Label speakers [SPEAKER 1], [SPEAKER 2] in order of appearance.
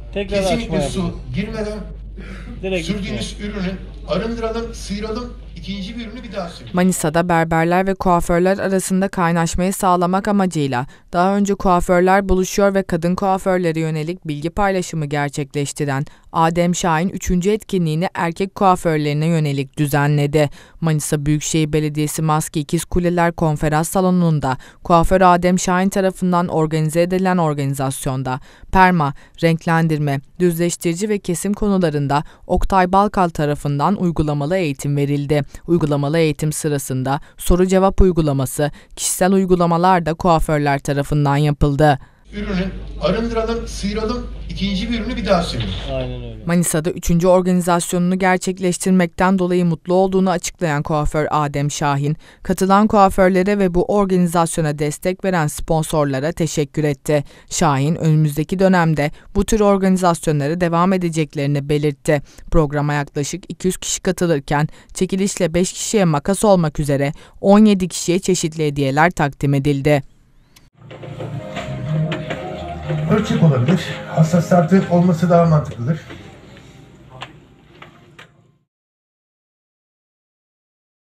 [SPEAKER 1] Tekrar
[SPEAKER 2] kesinlikle
[SPEAKER 1] açma
[SPEAKER 2] su
[SPEAKER 1] yapacağız.
[SPEAKER 2] girmeden
[SPEAKER 1] Direkt
[SPEAKER 2] sürdüğünüz ürünü arındıralım, sıyıralım, ikinci bir ürünü bir daha sürün.
[SPEAKER 3] Manisa'da berberler ve kuaförler arasında kaynaşmayı sağlamak amacıyla daha önce kuaförler buluşuyor ve kadın kuaförlere yönelik bilgi paylaşımı gerçekleştiren Adem Şahin 3. etkinliğini erkek kuaförlerine yönelik düzenledi. Manisa Büyükşehir Belediyesi Maske İkizkuleler Konferans Salonu'nda kuaför Adem Şahin tarafından organize edilen organizasyonda perma, renklendirme, düzleştirici ve kesim konularında Oktay Balkal tarafından uygulamalı eğitim verildi. Uygulamalı eğitim sırasında soru-cevap uygulaması, kişisel uygulamalar da kuaförler tarafından yapıldı.
[SPEAKER 2] Ürünü arındıralım, sıyıralım, ikinci bir ürünü bir daha sürün.
[SPEAKER 1] Aynen öyle.
[SPEAKER 3] Manisa'da 3. organizasyonunu gerçekleştirmekten dolayı mutlu olduğunu açıklayan kuaför Adem Şahin, katılan kuaförlere ve bu organizasyona destek veren sponsorlara teşekkür etti. Şahin, önümüzdeki dönemde bu tür organizasyonlara devam edeceklerini belirtti. Programa yaklaşık 200 kişi katılırken çekilişle 5 kişiye makas olmak üzere 17 kişiye çeşitli hediyeler takdim edildi.
[SPEAKER 2] Ölçek olabilir. Hassas tartı olması daha mantıklıdır.